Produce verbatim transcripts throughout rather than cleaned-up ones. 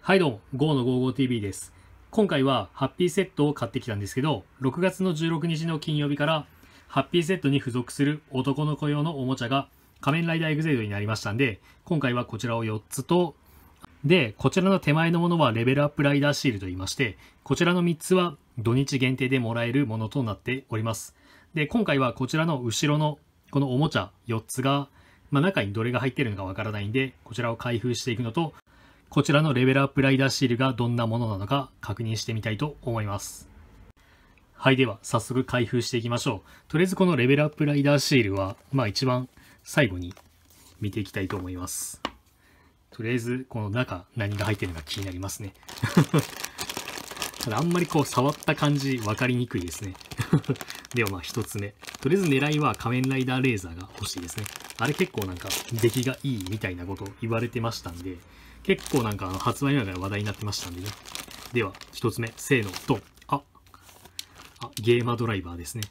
はいどうも、ゴーのゴーゴー ティーブイ です。今回はハッピーセットを買ってきたんですけど、ろくがつのじゅうろくにちの金曜日からハッピーセットに付属する男の子用のおもちゃが仮面ライダーエグゼイドになりましたんで、今回はこちらをよっつと、で、こちらの手前のものはレベルアップライダーシールと言いまして、こちらのみっつは土日限定でもらえるものとなっております。で、今回はこちらの後ろのこのおもちゃよっつが、まあ、中にどれが入ってるのかわからないんで、こちらを開封していくのと、こちらのレベルアップライダーシールがどんなものなのか確認してみたいと思います。はい、では早速開封していきましょう。とりあえずこのレベルアップライダーシールは、まあ一番最後に見ていきたいと思います。とりあえずこの中何が入ってるのか気になりますね。ただあんまりこう触った感じ分かりにくいですね。ではまあ一つ目。とりあえず狙いは仮面ライダーレーザーが欲しいですね。あれ結構なんか出来がいいみたいなこと言われてましたんで、結構なんか発売前から話題になってましたんでね。では一つ目、せーの、ドン。あ、あ、ゲーマドライバーですね。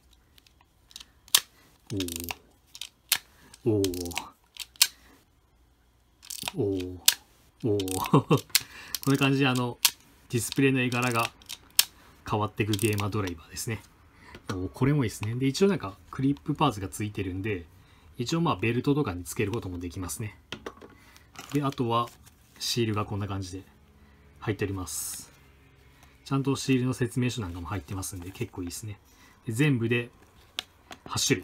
おー。おー。おー。おー。こんな感じであの、ディスプレイの絵柄が変わっていくゲーマードライバーですね。これもいいですね。で、一応なんかクリップパーツがついてるんで、一応まあベルトとかにつけることもできますね。で、あとはシールがこんな感じで入っております。ちゃんとシールの説明書なんかも入ってますんで結構いいですね。で全部ではちしゅるい。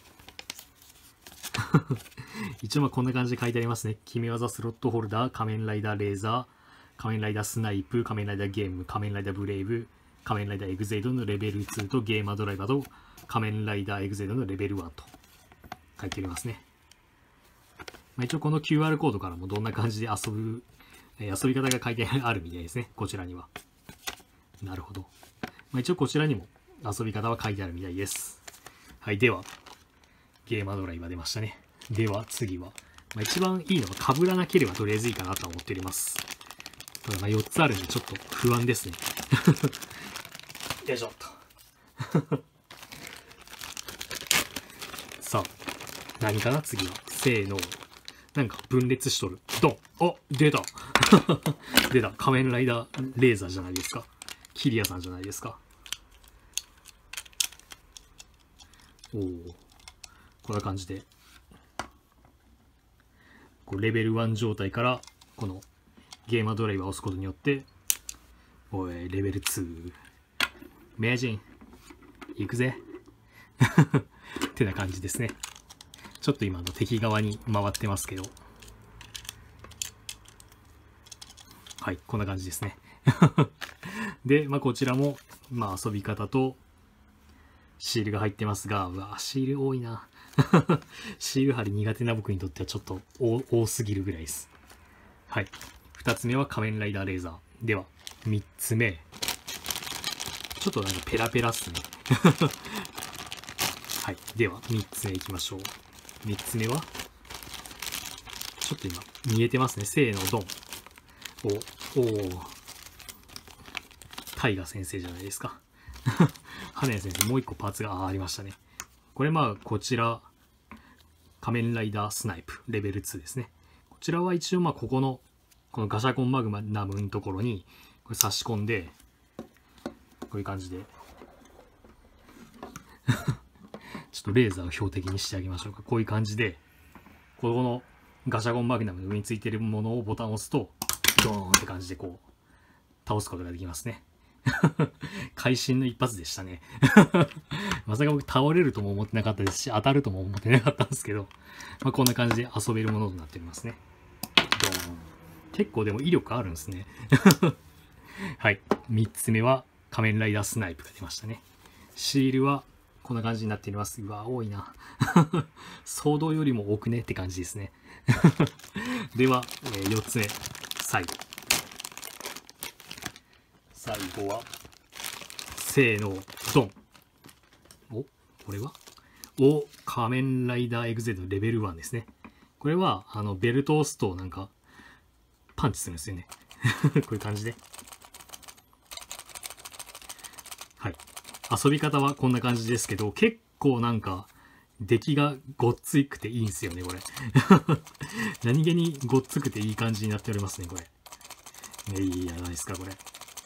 一応まあこんな感じで書いてありますね。決め技スロットホルダー、仮面ライダーレーザー、仮面ライダースナイプ、仮面ライダーゲーム、仮面ライダーブレイブ、仮面ライダーエグゼイドのレベルツーとゲーマードライバーと仮面ライダーエグゼイドのレベルワンと書いてありますね。まあ、一応この キューアール コードからもどんな感じで遊ぶ、えー、遊び方が書いてあるみたいですね。こちらには。なるほど。まあ、一応こちらにも遊び方は書いてあるみたいです。はい。では、ゲーマードライバー出ましたね。では次は、まあ、一番いいのは被らなければとりあえずいいかなと思っております。ただまあよっつあるんでちょっと不安ですね。よいしょっと。さあ、何かな次は。せーの。なんか分裂しとる。ドン。あ、出た。出た。仮面ライダーレーザーじゃないですか。キリアさんじゃないですか。おお。こんな感じで。こうレベルワン状態から、このゲーマードライバーを押すことによって、おい、レベルツー。名人、行くぜ。ってな感じですね。ちょっと今の敵側に回ってますけど。はい、こんな感じですね。で、まあこちらも、まあ遊び方と、シールが入ってますが、うわ、シール多いな。シール貼り苦手な僕にとってはちょっと多多すぎるぐらいです。はい。二つ目は仮面ライダーレーザー。では、三つ目。ちょっとなんかペラペラっすね。はい。では、三つ目いきましょう。三つ目は、ちょっと今、見えてますね。せーの、ドン。お、おー。タイガ先生じゃないですか。花屋先生、もう一個パーツが あ, ありましたね。これまあ、こちら、仮面ライダースナイプ、レベルツーですね。こちらは一応まあ、ここの、このガシャコンマグナムのところに、これ差し込んで、こういう感じで、ちょっとレーザーを標的にしてあげましょうか。こういう感じで、このガシャコンマグナムの上についているものをボタンを押すと、ドーンって感じでこう、倒すことができますね。会心の一発でしたね。まさか僕倒れるとも思ってなかったですし、当たるとも思ってなかったんですけど、まあ、こんな感じで遊べるものとなっておりますね。ドーン。結構でも威力あるんですね。はい。みっつめは仮面ライダースナイプが出ましたね。シールはこんな感じになっております。うわ、多いな。ソードよりも多くねって感じですね。では、えー、よっつめ。最後。最後は、せーの、ドン。お、これはお、仮面ライダーエグゼイドレベルワンですね。これは、あの、ベルトを押すとなんか、パンチするんですよね。こういう感じで。はい。遊び方はこんな感じですけど、結構なんか、出来がごっついくていいんですよね、これ。何気にごっつくていい感じになっておりますね、これ。 いいじゃないですか、これ。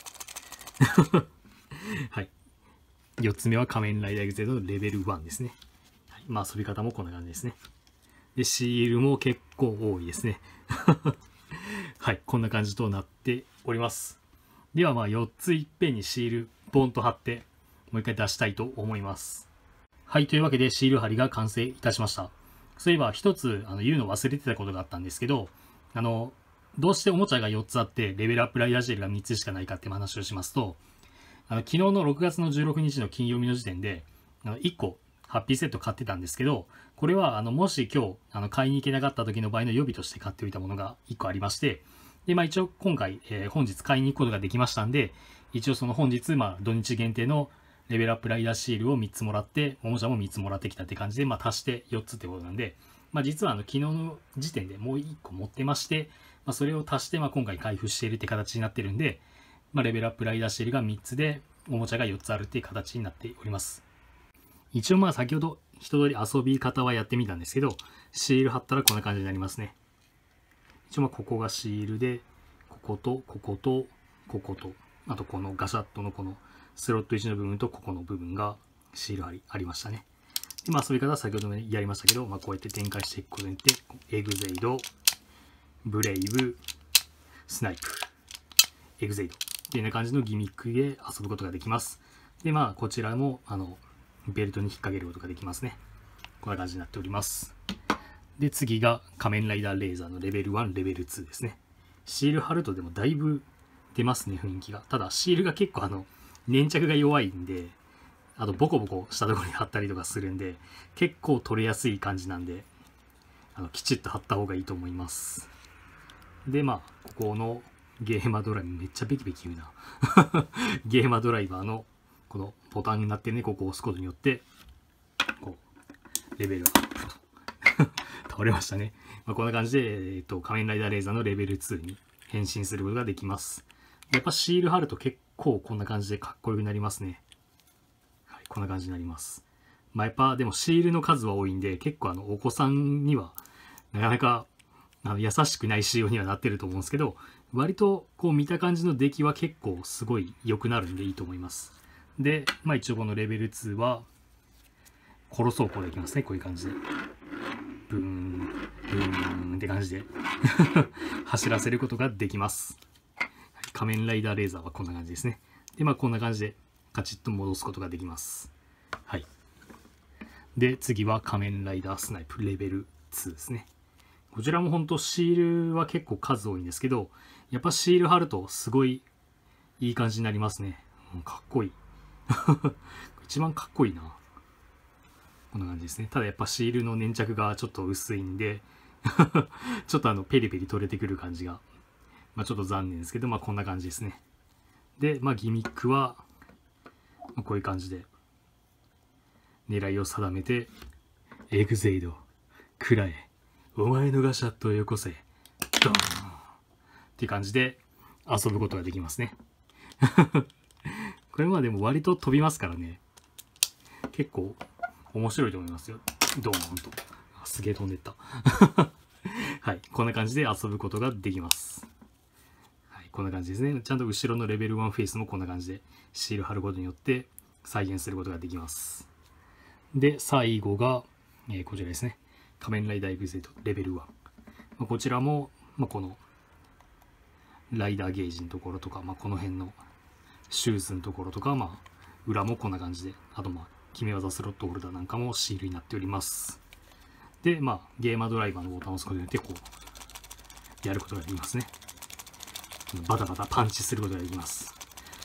はい。よっつめは仮面ライダーエグゼイドのレベルワンですね。はい、まあ遊び方もこんな感じですね。で、シールも結構多いですね。はい、こんな感じとなっております。ではまあよっついっぺんにシールボンと貼ってもう一回出したいと思います。はい、というわけでシール貼りが完成いたしました。そういえば一つあの言うの忘れてたことがあったんですけど、あの、どうしておもちゃがよっつあってレベルアップライダーシールがみっつしかないかって話をしますと、あの昨日のろくがつのじゅうろくにちの金曜日の時点であのいっこハッピーセット買ってたんですけど、これはあのもし今日あの買いに行けなかった時の場合の予備として買っておいたものがいっこありまして、でまあ一応今回、えー、本日買いに行くことができましたんで、一応その本日まあ土日限定のレベルアップライダーシールをみっつもらって、おもちゃもみっつもらってきたって感じで、まあ足してよっつってことなんで、まあ実はあの昨日の時点でもういっこ持ってまして、まあ、それを足してまあ今回開封しているって形になってるんで、まあ、レベルアップライダーシールがみっつで、おもちゃがよっつあるっていう形になっております。一応まあ先ほど一通り遊び方はやってみたんですけど、シール貼ったらこんな感じになりますね。一応まあここがシールで、こことこことここと、あとこのガシャッとのこのスロットいちの部分とここの部分がシール貼りありましたね。でまあ遊び方は先ほどもやりましたけど、まあ、こうやって展開していくことによって、エグゼイド、ブレイブ、スナイプ、エグゼイドっていうような感じのギミックで遊ぶことができます。でまあこちらもあのベルトに引っ掛けることができますね。こんな感じになっております。で次が仮面ライダーレーザーのレベルワン、レベルツーですね。シール貼るとでもだいぶ出ますね、雰囲気が。ただシールが結構あの粘着が弱いんで、あとボコボコしたところに貼ったりとかするんで、結構取れやすい感じなんで、あのきちっと貼った方がいいと思います。でまあここのゲーマドライバー、めっちゃベキベキ言うなゲーマドライバーのこのボタンになってね、ここを押すことによってこうレベルアップと倒れましたね。まあ、こんな感じで、えっと、仮面ライダーレーザーのレベルツーに変身することができます。やっぱシール貼ると結構こんな感じでかっこよくなりますね。はい、こんな感じになります。まあ、やっぱでもシールの数は多いんで、結構あのお子さんにはなかなかあの優しくない仕様にはなってると思うんですけど、割とこう見た感じの出来は結構すごい良くなるんでいいと思います。で、まあ一応このレベルツーは殺そうこうできますね。こういう感じで。ブーン、ブーンって感じで走らせることができます。仮面ライダーレーザーはこんな感じですね。で、まあこんな感じでカチッと戻すことができます。はい。で、次は仮面ライダースナイプレベルツーですね。こちらも本当シールは結構数多いんですけど、やっぱシール貼るとすごいいい感じになりますね。かっこいい。一番かっこいいな。こんな感じですね。ただやっぱシールの粘着がちょっと薄いんでちょっとあのペリペリ取れてくる感じが、まあ、ちょっと残念ですけど、まあこんな感じですね。で、まあギミックはこういう感じで狙いを定めて、エグゼイド、食らえ、お前のガシャットをよこせ、ドーンっていう感じで遊ぶことができますね。これはでも割と飛びますからね。結構面白いと思いますよ。ドーンと。あ、すげえ飛んでった。はい。こんな感じで遊ぶことができます。はい。こんな感じですね。ちゃんと後ろのレベルワンフェイスもこんな感じでシール貼ることによって再現することができます。で、最後が、えー、こちらですね。仮面ライダーエグゼイドレベルワン。まあ、こちらも、まあ、このライダーゲージのところとか、まあ、この辺のシューズのところとか、まあ、裏もこんな感じで、あとまあ決め技スロットホルダーなんかもシールになっております。で、まあ、ゲーマードライバーのボタンを押すことによって、こう、やることができますね。バタバタパンチすることができます。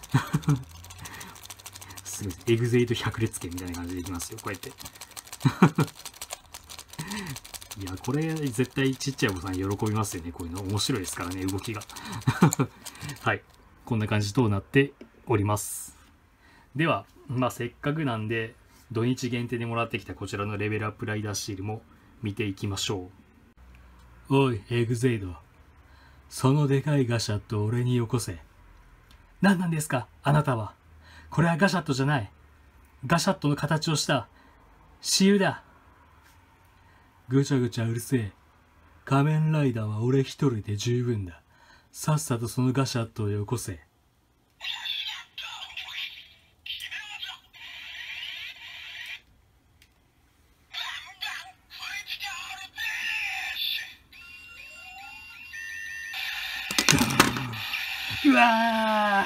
すごいです。エグゼイド百列拳みたいな感じでできますよ、こうやって。いや、これ絶対ちっちゃいお子さん喜びますよね。こういうの面白いですからね、動きが。はい。こんな感じとなっております。では、まあ、せっかくなんで、土日限定でもらってきたこちらのレベルアップライダーシールも見ていきましょう。おい、エグゼイド。そのでかいガシャットを俺によこせ。何なんですか、あなたは。これはガシャットじゃない。ガシャットの形をしたシールだ。ぐちゃぐちゃうるせえ。仮面ライダーは俺一人で十分だ。 さっさとそのガシャットをよこせ。うわ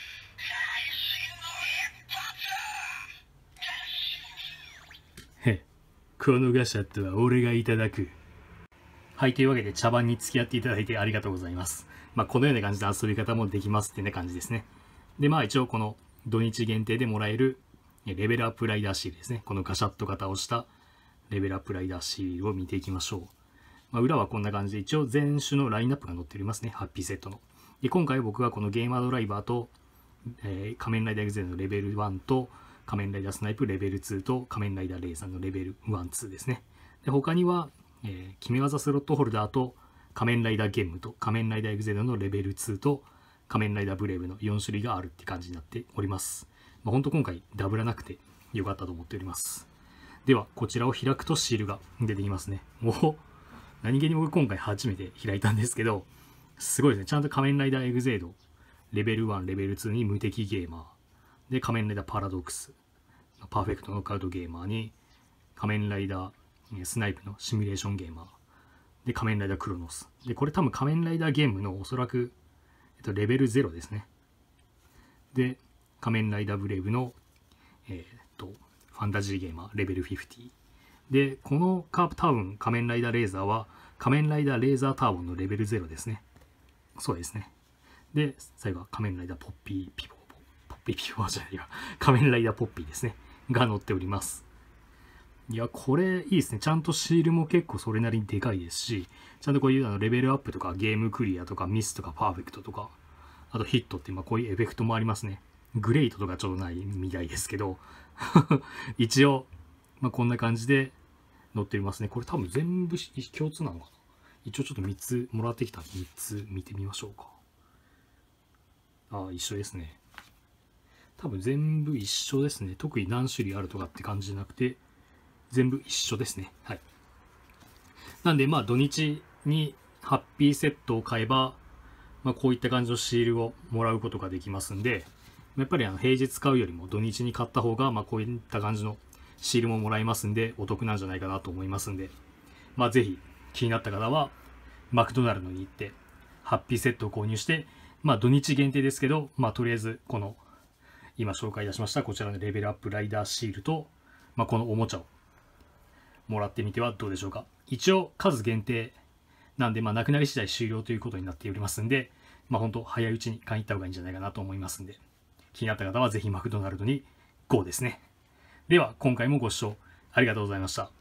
ーへ、このガシャットは俺がいただく。はい、というわけで茶番に付き合っていただいてありがとうございます。まあ、このような感じで遊び方もできますってね感じですね。で、まあ一応この土日限定でもらえるレベルアップライダーシールですね。このガシャット型をしたレベルアップライダーシールを見ていきましょう。まあ、裏はこんな感じで一応全種のラインナップが載っておりますね。ハッピーセットの。で、今回僕はこのゲーマードライバーと、えー、仮面ライダーエグゼのレベルワンと仮面ライダースナイプレベルツーと仮面ライダーレーザーのレベルワン、ツーですね。で、他には、えー、決め技スロットホルダーと仮面ライダーゲームと仮面ライダーエグゼのレベルツーと仮面ライダーブレイブのよん種類があるって感じになっております。まあ、ほんと今回ダブらなくてよかったと思っております。では、こちらを開くとシールが出てきますね。もう、何気に僕今回初めて開いたんですけど、すごいですね。ちゃんと仮面ライダーエグゼード、レベルワン、レベルツーに無敵ゲーマー、で、仮面ライダーパラドックス、パーフェクトノックアウトゲーマーに、仮面ライダースナイプのシミュレーションゲーマー、で、仮面ライダークロノス。で、これ多分仮面ライダーゲームのおそらく、えっと、レベルゼロですね。で、仮面ライダーブレイブの、えー、っと、ファンタジーゲーマー、レベルごじゅう。で、このカープタウン仮面ライダーレーザーは、仮面ライダーレーザーターボンのレベルゼロですね。そうですね。で、最後は仮面ライダーポッピーピボーボー。ポッピーピボーじゃないわ。仮面ライダーポッピーですね。が載っております。いや、これいいですね。ちゃんとシールも結構それなりにでかいですし、ちゃんとこういうあのレベルアップとかゲームクリアとかミスとかパーフェクトとか、あとヒットってまあこういうエフェクトもありますね。グレートとかちょっとないみたいですけど、一応、まあ、こんな感じで載っておりますね。これ多分全部共通なのかな。一応ちょっとみっつもらってきたんでみっつ見てみましょうか。ああ、一緒ですね。多分全部一緒ですね。特に何種類あるとかって感じじゃなくて、全部一緒ですね。はい。なんで、まあ土日にハッピーセットを買えば、まあこういった感じのシールをもらうことができますんで、やっぱりあの平日買うよりも土日に買った方が、まあこういった感じのシールももらえますんで、お得なんじゃないかなと思いますんで、まあぜひ気になった方は、マクドナルドに行って、ハッピーセットを購入して、まあ土日限定ですけど、まあとりあえずこの、今紹介いたしましたこちらのレベルアップライダーシールと、まあこのおもちゃをもらってみてはどうでしょうか。一応数限定なんで、まあなくなり次第終了ということになっておりますんで、まあ本当早いうちに買いに行った方がいいんじゃないかなと思いますんで、気になった方はぜひマクドナルドに ゴー ですね。では今回もご視聴ありがとうございました。